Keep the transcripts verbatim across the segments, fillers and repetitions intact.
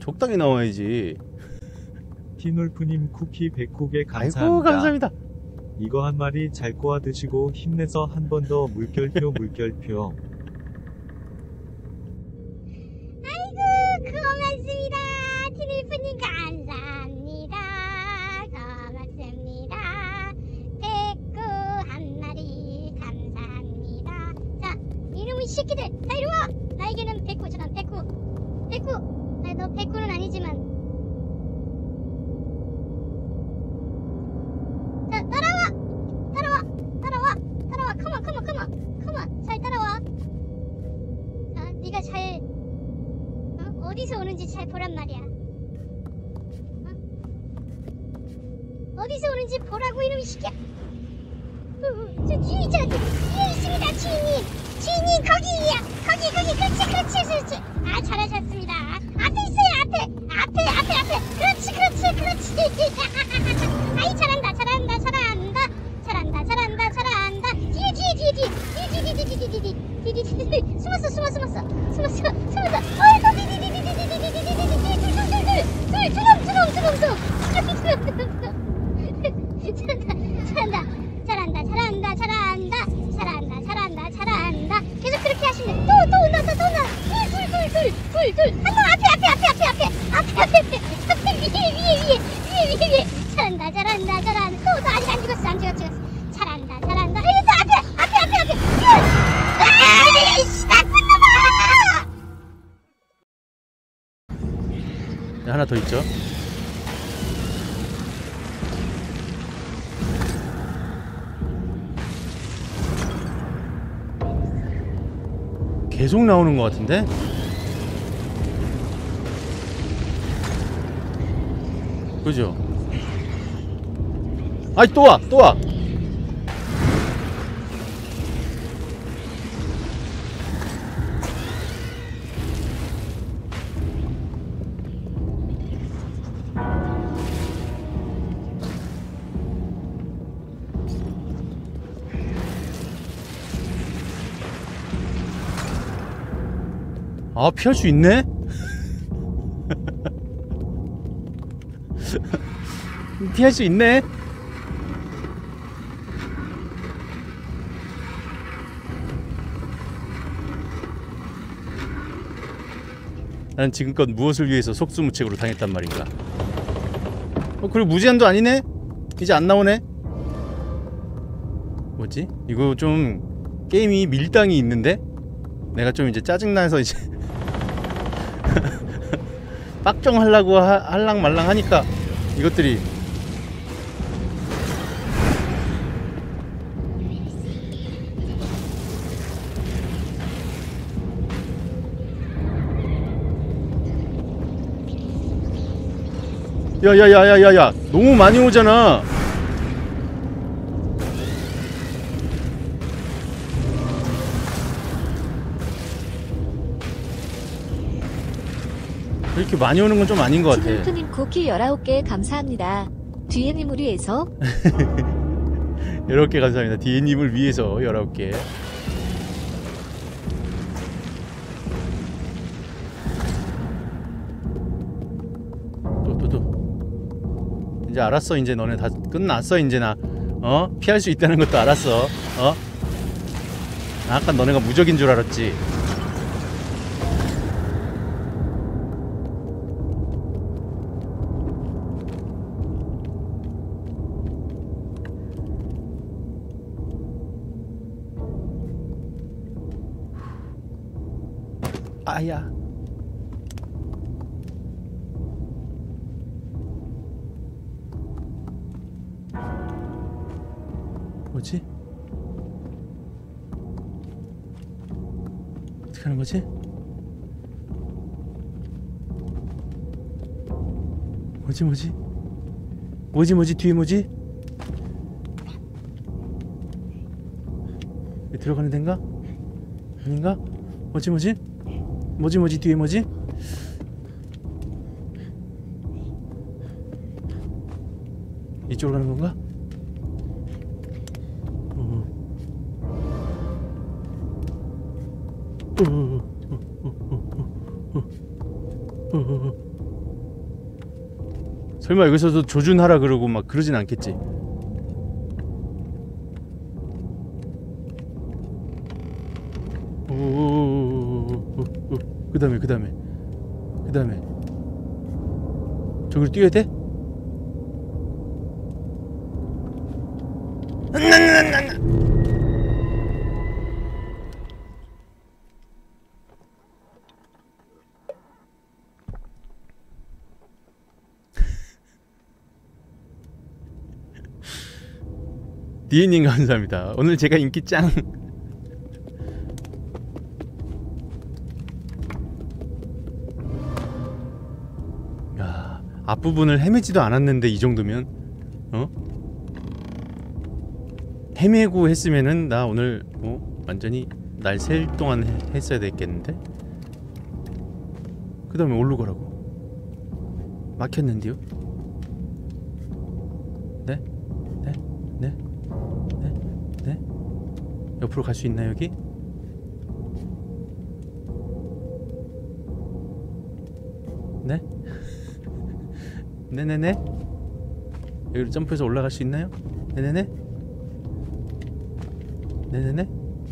적당히 나와야지. 티놀프님 쿠키 백국에 감사합니다. 아이고 감사합니다. 이거 한 마리 잘 꼬아 드시고 힘내서 한 번 더 물결표 물결표. 아이고 고맙습니다. 티놀프님 감사합니다. 고맙습니다. 백구 한 마리 감사합니다. 자 이놈의 새끼들 다 이리와. 나에게는 백구 저런 백구 백구. 아니 너 백구는 아니지만 자 따라와 따라와 따라와 따라와 컴온 컴온 컴온 컴온 잘 따라와. 자 네가 잘 어? 어디서 오는지 잘 보란 말이야. 어? 어디서 오는지 보라고 이놈의 새끼야. 어, 어, 저 뒤에 있잖아. 뒤에 있습니다 주인님. 주인님 거기야. 거기 거기 그렇지 그렇지 그렇지. 아 잘하셨습니다. 앞에 있어요 앞에 앞에 앞에 앞에. 그렇지 그렇지 그렇지. 아이 잘한다 잘한다 잘한다 잘한다 잘한다 잘한다. 뒤에 뒤에 뒤에 뒤에 뒤에 뒤에 뒤에 뒤에 뒤에 뒤에 뒤에 뒤에 숨었어 숨었어 숨었어 숨었어 숨었어. 어이구 뒤뒤뒤뒤뒤뒤뒤뒤뒤뒤뒤뒤뒤 두놈 두놈 두놈 두놈. 잘한다 잘한다 잘한다 잘한다 잘한다 잘한다 잘한다. 계속 그렇게 하시면 또또 온다 또 온다. 둘둘둘둘둘둘 한번 앞에 앞에 앞에 앞에 앞에 앞에 앞에 앞에 위에 위에 위에 위에 위에 위에. 잘한다 잘한다 잘한다. 또또 아직 안 죽었어 안 죽었어 죽었어. 잘한다 잘한다. 아이 또 앞에 앞에 앞에 앞에. 아이씨 나쁜 놈아. 네, 하나 더 있죠. 계속 나오는 것 같은데? 그죠? 아이 또 와! 또 와! 아 피할 수 있네? 피할 수 있네? 난 지금껏 무엇을 위해서 속수무책으로 당했단 말인가. 어 그리고 무제한도 아니네? 이제 안 나오네? 뭐지? 이거 좀 게임이 밀당이 있는데? 내가 좀 이제 짜증나서 이제 빡정하려고 하, 할랑 말랑 하니까 이것들이 야야야야야야 너무 많이 오잖아. 이렇게 많이 오는 건 좀 아닌 것 같아. 티놀프님 쿠키 열아홉 개 감사합니다. 뒤에님을 위해서. 열아홉 개 감사합니다. 뒤에님을 위해서 열아홉 개. 또 또 또. 이제 알았어. 이제 너네 다 끝났어. 이제 나 어? 피할 수 있다는 것도 알았어. 어? 나 아까 너네가 무적인 줄 알았지. 아야. 뭐지? 어떻게 하는 거지? 뭐지 뭐지? 뭐지 뭐지 뒤에 뭐지? 들어가는 데인가? 아닌가? 뭐지 뭐지? 뭐지 뭐지 뒤에 뭐지? 이쪽으로 가는 건가? 어. 어. 어. 어. 어. 어. 설마 여기서도 조준하라 그러고 막 그러진 않겠지. 그 다음에 그 다음에 그 다음에 저기로 뛰어야 돼? 디에님 감사합니다. 오늘 제가 인기 짱. 야, 앞부분을 헤매지도 않았는데 이 정도면 어? 헤매고 했으면은 나 오늘 어? 완전히 날 셀 동안 해, 했어야 됐겠는데? 그 다음에 어디로 가라고? 막혔는데요? 네? 네? 네? 네? 네? 옆으로 갈 수 있나 여기? 네? 네네네? 여기로 점프해서 올라갈 수 있나요? 네네네? 네네네?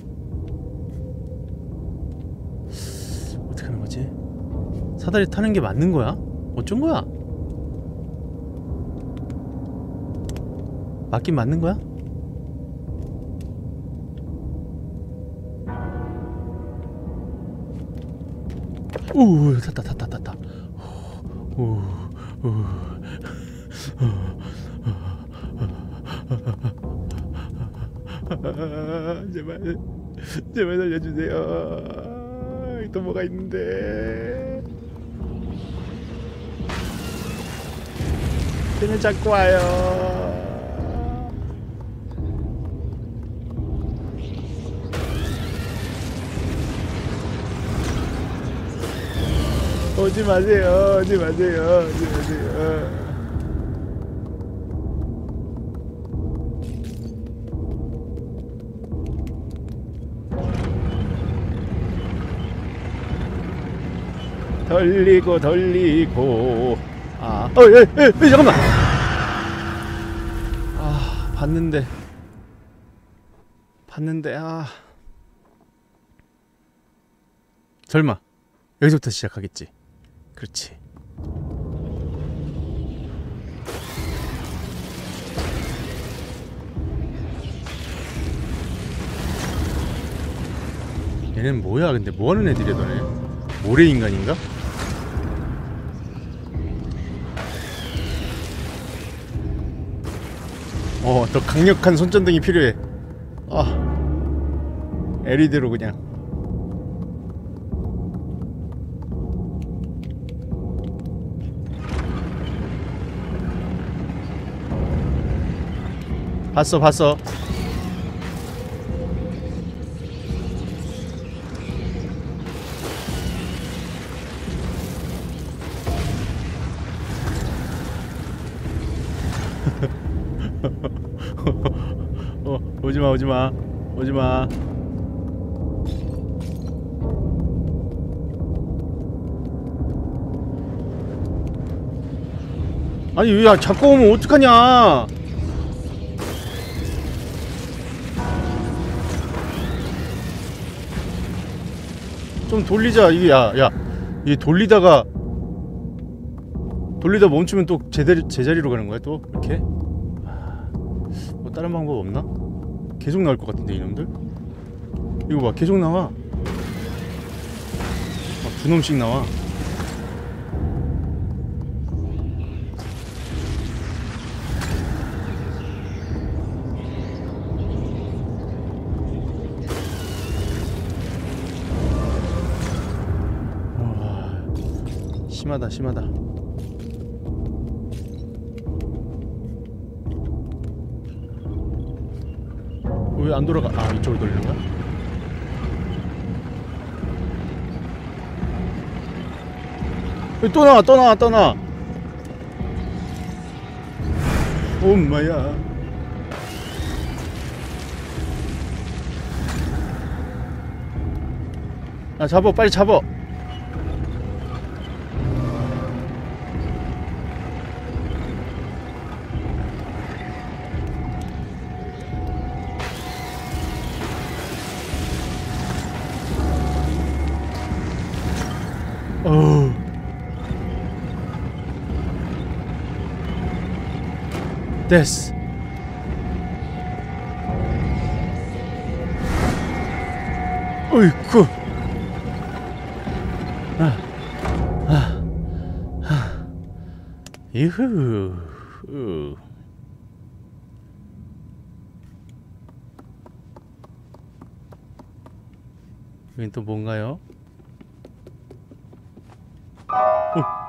어떻게 하는 거지? 사다리 타는 게 맞는 거야? 어쩐 거야? 맞긴 맞는 거야? 오, 탔다 탔다 탔다. 오, 오, 제발 제발 살려주세요. 또 뭐가 있는데? 쟤는 자꾸 와요. 오지 마세요. 오지 마세요. 오지 마세요. 돌리고 돌리고. 아, 어, 예, 예, 예, 잠깐만. 아, 봤는데, 봤는데, 아, 설마 여기서부터 시작하겠지. 그렇지. 얘는 뭐야? 근데 뭐하는 애들이야 너네? 모래인간인가? 어, 더 강력한 손전등이 필요해. 아, 엘이디로 그냥. 봤어, 봤어. 어, 오지마, 오지마, 오지마. 아니, 왜 자꾸 오면 어떡하냐? 좀 돌리자. 이게, 야, 야, 이게 돌리다가 돌리다 멈추면 또 제자리, 제자리로 가는 거야, 또? 이렇게? 뭐 다른 방법 없나? 계속 나올 것 같은데, 이놈들? 이거 봐, 계속 나와. 막 두 놈씩 나와. 심하다, 심하다. 왜 안 돌아가? 아, 이쪽으로 돌리는 거야? 또 나와, 또 나와, 또 나와. 엄마야. 아, 잡어, 빨리 잡어. 어우. 됐어. 어이쿠. 아, 아, 아, 이후. 후. 여긴 또 뭔가요? 어.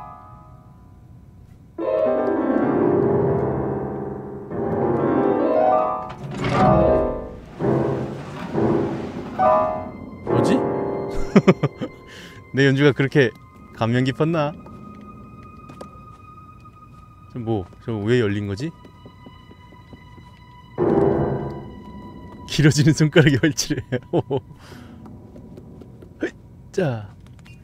뭐지? 내 연주가 그렇게 감명 깊었나? 저 뭐, 저 왜 열린 거지? 길어지는 손가락이 활치래. 자.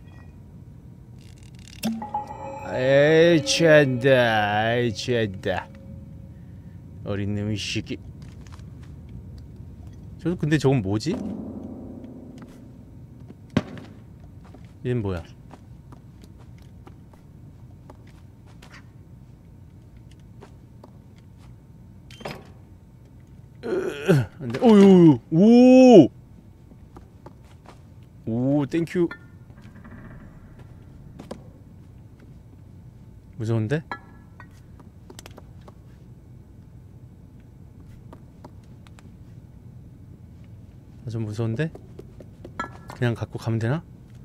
에이, 취한다. 에이, 취한다. 어린 놈의 시기. 저 근데 저건 뭐지? 얘는 뭐야? 안돼. 오유. 오. 오, 땡큐. 무서운데? 아, 좀 무서운데? 그냥 갖고 가면 되나?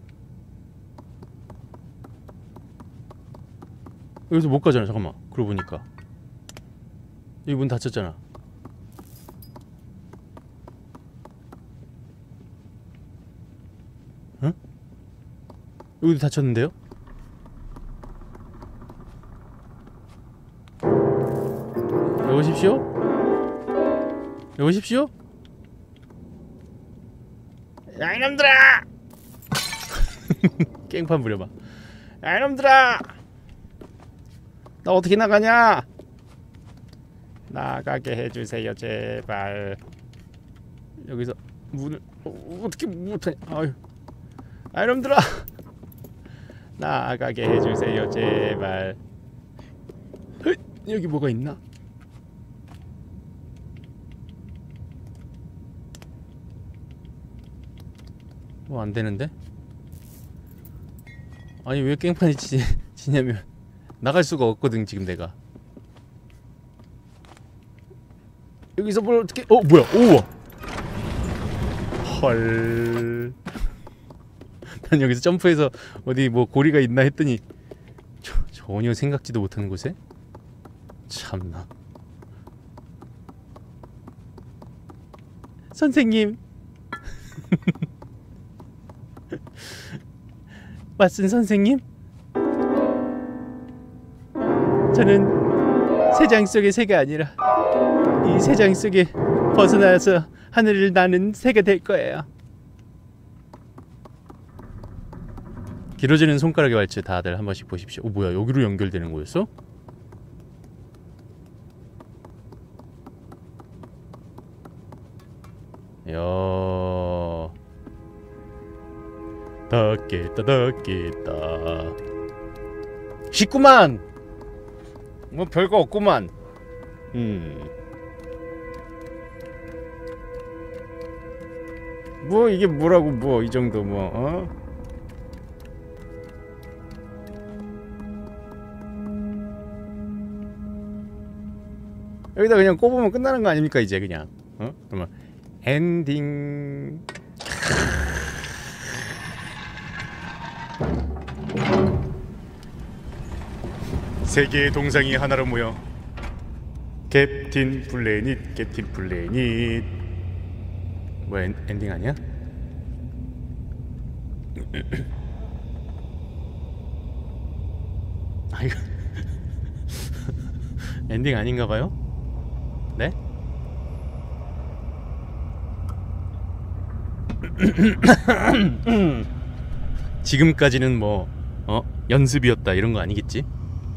여기서 못 가잖아. 잠깐만. 그러고 보니까 여기 문 닫혔잖아. 응? 여기도 닫혔는데요? 여보십시오? 여보십시오? 야 이놈들아! 깽판 부려봐. 야 이놈들아! 나 어떻게 나가냐? 나가게 해주세요 제발. 여기서 문을 어, 어떻게 못하냐? 아유, 아 이놈들아! 나가게 해주세요 제발. 헐, 여기 뭐가 있나? 뭐 안되는데? 아니 왜 깽판이 치, 치냐면 나갈 수가 없거든 지금 내가. 여기서 뭘 어떻게? 어 뭐야? 오와. 헐. 난 여기서 점프해서 어디 뭐 고리가 있나 했더니 저, 전혀 생각지도 못하는 곳에? 참나. 선생님. 왓슨 선생님? 저는 새장 속의 새가 아니라 이 새장 속에 벗어나서 하늘을 나는 새가 될 거예요. 길어지는 손가락의 발치 다들 한 번씩 보십시오. 오 뭐야, 여기로 연결되는 거였어? 이야, 닫겠다 닫겠다. 쉽구만. 뭐 별거 없구만. 음. 뭐 이게 뭐라고 뭐 이 정도 뭐 어? 여기다 그냥 꼽으면 끝나는 거 아닙니까 이제 그냥 어? 그러면 엔딩. 세 개의 동상이 하나로 모여 캡틴 플래닛, 캡틴 플래닛. 뭐 엔, 엔딩 아니야? 아 이거 엔딩 아닌가봐요? 네? 지금까지는 뭐 어? 연습이었다 이런 거 아니겠지?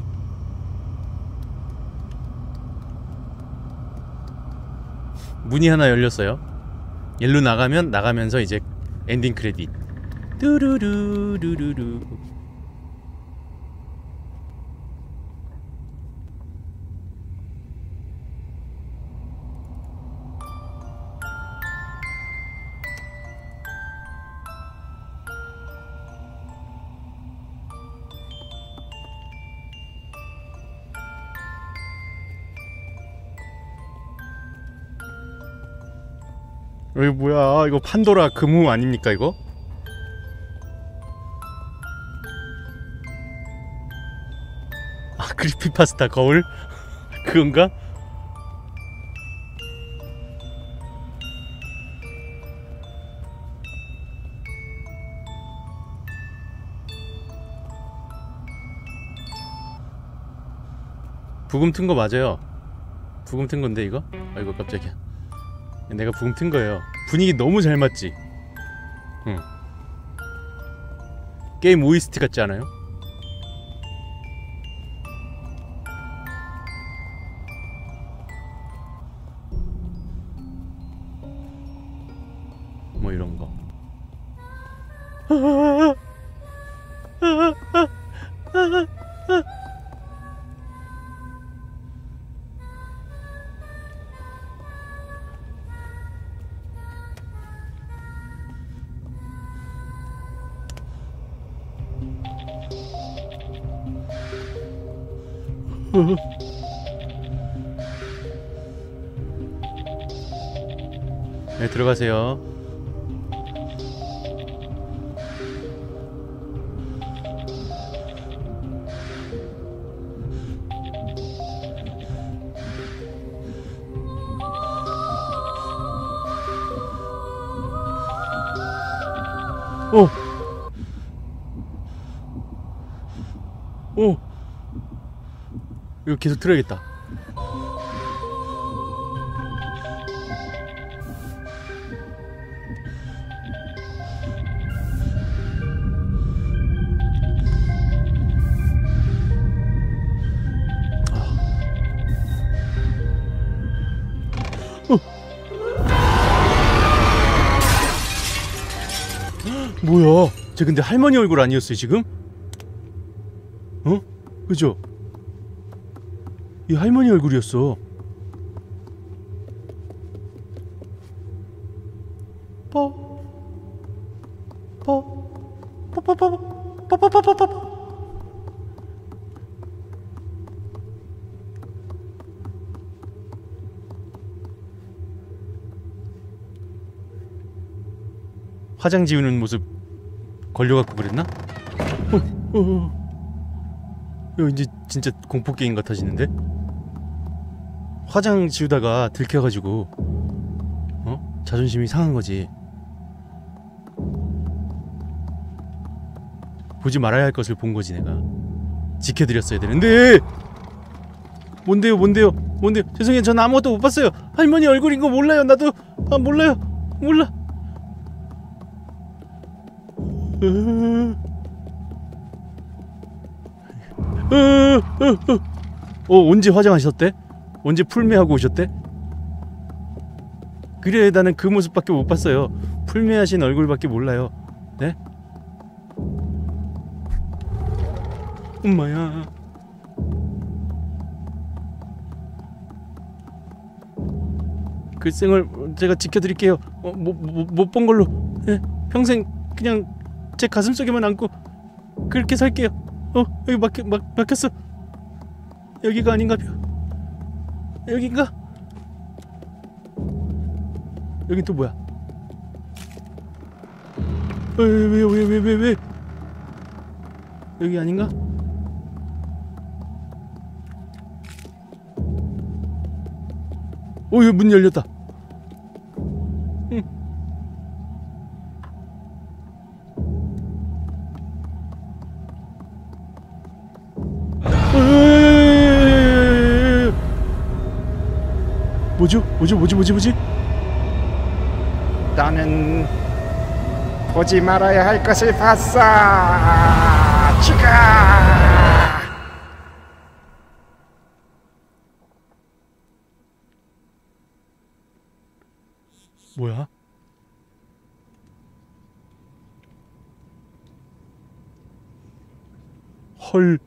문이 하나 열렸어요. 일로 나가면 나가면서 이제 엔딩 크레딧. 뚜루루루루루. 이거 뭐야? 이거 판도라 금우 아닙니까 이거? 아 크리피파스타 거울? 그건가? 부금 튼 거 맞아요. 부금 튼 건데 이거? 아이고 깜짝이야. 내가 부금 튼 거예요. 분위기 너무 잘 맞지? 응. 게임 오에스티 같지 않아요? 뭐 이런 거. 네, 들어가세요. 오! 오! 이거 계속 틀어야겠다. 뭐야? 쟤 근데 할머니 얼굴 아니었어요 지금? 어? 그죠? 이 할머니 얼굴이었어. 뽀 뽀 뽀뽀뽀뽀 뽀뽀뽀뽀뽀. 화장 지우는 모습 걸려갖고 그랬나? 어, 어, 어. 이거 이제 진짜 공포 게임 같아지는데? 화장 지우다가 들켜가지고 어? 자존심이 상한 거지. 보지 말아야 할 것을 본 거지 내가. 지켜드렸어야 되는데. 뭔데요, 뭔데요, 뭔데요? 죄송해요, 전 아무것도 못 봤어요. 할머니 얼굴인 거 몰라요, 나도. 아 몰라요, 몰라. 어 언제 화장하셨대? 언제 풀메하고 오셨대? 그래 나는 그 모습밖에 못 봤어요. 풀메하신 얼굴밖에 몰라요. 네? 엄마야. 그 생을 제가 지켜드릴게요. 어, 못 본 걸로. 네? 평생 그냥 제 가슴 속에만 안고 그렇게 살게요. 어 여기 막혀, 막, 막혔어. 여기가 아닌가요? 여긴가? 여긴 또 뭐야? 왜 왜 왜 왜 왜 왜? 여기 아닌가? 어 여기 문 열렸다. 응. 뭐죠? 뭐죠? 뭐지? 뭐지? 뭐지? 나는 보지 말아야 할 것을 봤어. 치가. 뭐야? 헐.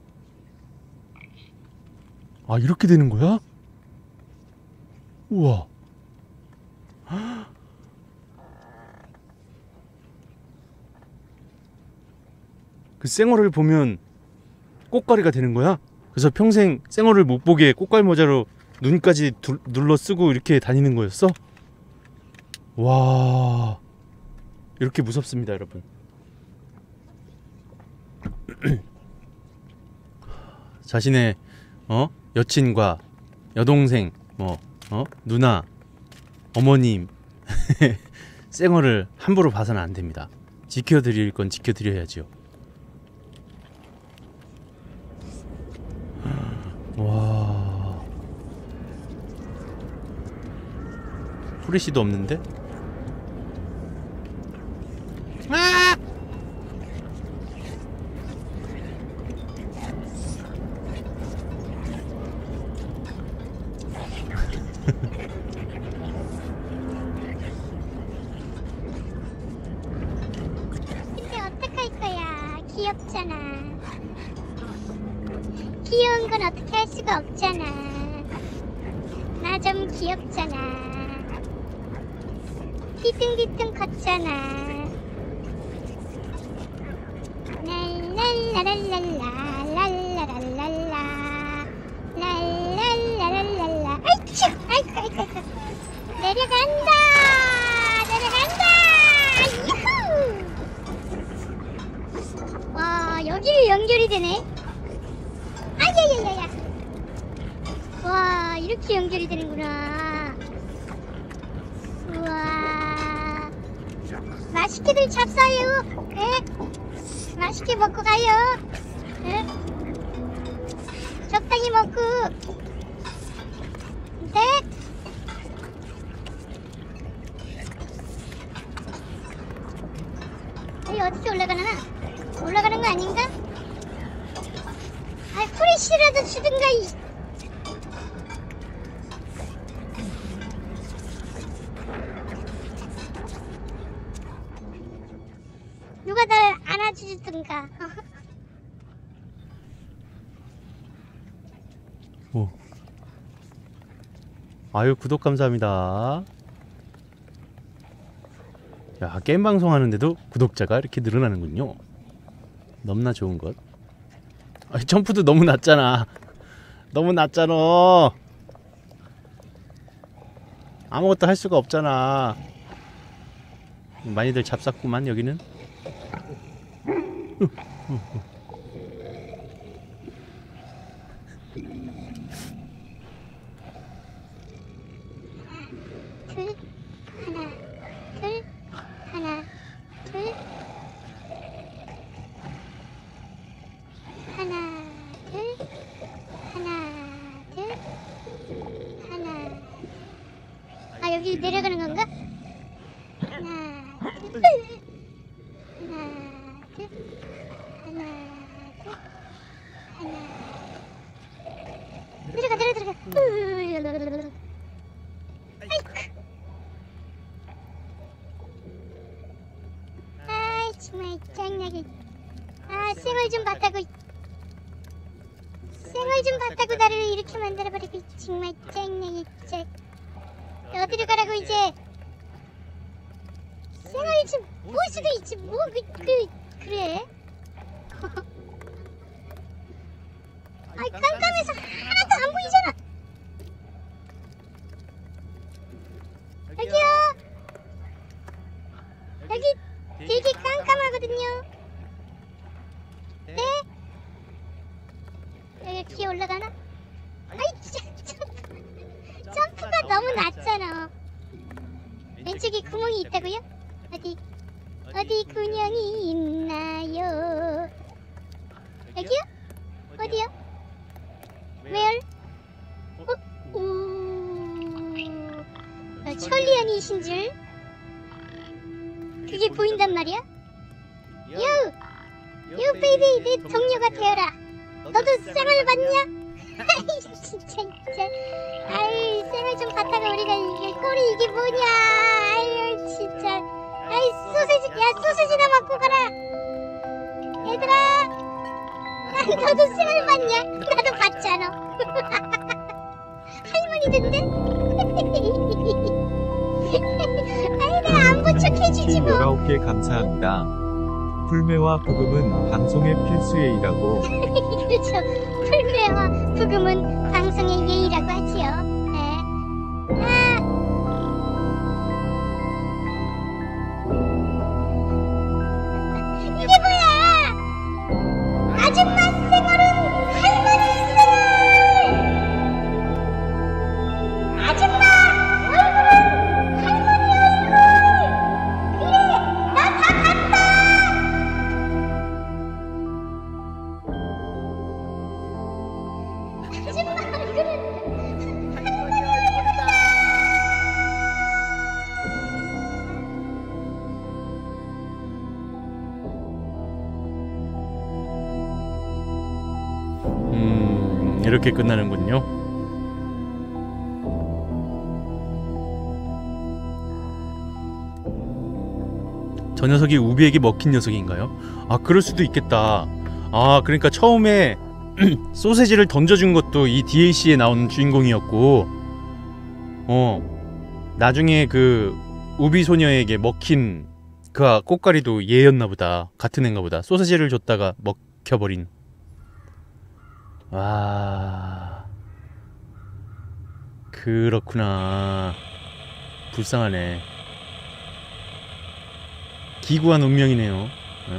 아 이렇게 되는 거야? 우와. 그 쌩얼을 보면 꽃가리가 되는 거야? 그래서 평생 쌩얼을 못 보게 꽃갈 모자로 눈까지 두, 눌러 쓰고 이렇게 다니는 거였어? 와, 이렇게 무섭습니다, 여러분. 자신의 어 여친과 여동생, 뭐 어 누나, 어머님 쌩얼을 함부로 봐서는 안 됩니다. 지켜드릴 건 지켜드려야죠. 와, 프레시도 없는데? 아! 근데 어떡할 거야? 귀엽잖아. 귀여운 건 어떻게 할 수가 없잖아. 나 좀 귀엽잖아. 뒤뚱뒤뚱 걷잖아. 랄랄라랄랄라 랄라랄랄라 랄랄라랄랄라. 아이쿠 아이쿠 아이쿠 아이쿠. 내려간다 내려간다. 유후. 와, 여기를 연결이 되네. 아야야야야. 와, 이렇게 연결이 되는구나. 우와, 맛있게들 잡사요. 에? 맛있게 먹고 가요. 에? 적당히 먹고. 네? 여기 어떻게 올라가나? 올라가는 거 아닌가? 아, 프레쉬라도 주든가. 이... 누가 날 안아주든가. 오. 아유, 구독 감사합니다. 야, 게임 방송 하는데도 구독자가 이렇게 늘어나는군요. 너무나 좋은 것. 아, 점프도 너무 낮잖아. 너무 낮잖아. 아무것도 할 수가 없잖아. 많이들 잡쌌구만 여기는. 둘, 하나, 둘, 하나, 둘, 하나, 둘, 하나, 둘, 하나. 아, 여기 내려가는 건가? 하나, 둘, 하나, 둘, 하나, 둘, 하나. 내려가, 내려, 들어가. 아이쿠. 아이, 정말 짱나게. 아, 쌩얼 좀 봤다고. 쌩얼 좀 봤다고 나를 이렇게 만들어버리고. 정말 짱나게. 진짜. 어디로 가라고 이제. 쌩얼 좀 볼 수도 있지. 뭐 그, 그 그래. 아이, 깜깜해서 하나도 안 보이잖아. 여기요. 여기 되게 깜깜하거든요. 네? 여기 뒤에 올라가나? 아이, 진짜 점프, 점프가 너무 낮잖아. 왼쪽에 구멍이 있다고요? 어디? 어디 구멍이 있나요? 여기요? 어디요? Where? 어? 오, 나 천리안이신 줄? 그게 보인단 말이야? 유! 유 베이비, 내 동료가 되어라. 너도 쌩얼 봤냐? 아이, 진짜 진짜. 아이, 쌩얼 좀 봤다가 우리가 이게 꼴이 이게 뭐냐. 아유, 진짜. 아이, 소세지, 야, 소세지나 먹고 가라. 얘들아, 아, 너도 쌩얼 봤냐? 나도 봤잖아. 할머니던데? 아이, 나 안본 척 해주지 뭐. 열아홉 개 감사합니다. 풀매와 부금은 방송의 필수예의라고. 그렇죠. 풀매와 부금은 방송의 예의라고 하지요. 네. 아, 거짓말 그랬는데. 음, 이렇게 끝나는군요. 저 녀석이 우비에게 먹힌 녀석인가요? 아, 그럴 수도 있겠다. 아, 그러니까 처음에 소세지를 던져준 것도 이 디엘씨에 나오는 주인공이었고, 어, 나중에 그 우비 소녀에게 먹힌 그 꽃가리도 얘였나 보다. 같은 애인가 보다. 소세지를 줬다가 먹혀버린. 와, 그렇구나. 불쌍하네. 기구한 운명이네요. 네?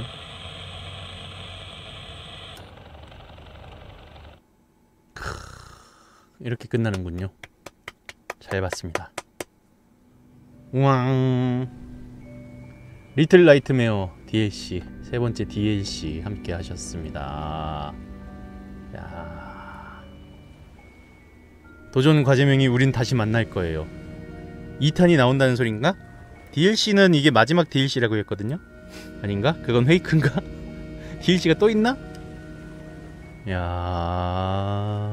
크... 이렇게 끝나는군요. 잘 봤습니다. 우왕. 리틀 나이트메어 디엘씨 세 번째 디엘씨 함께 하셨습니다. 야. 도전 과제명이 우린 다시 만날 거예요. 이 탄이 나온다는 소린가? 디엘씨는 이게 마지막 디엘씨라고 했거든요? 아닌가? 그건 페이크인가? 디엘씨가 또 있나? 야.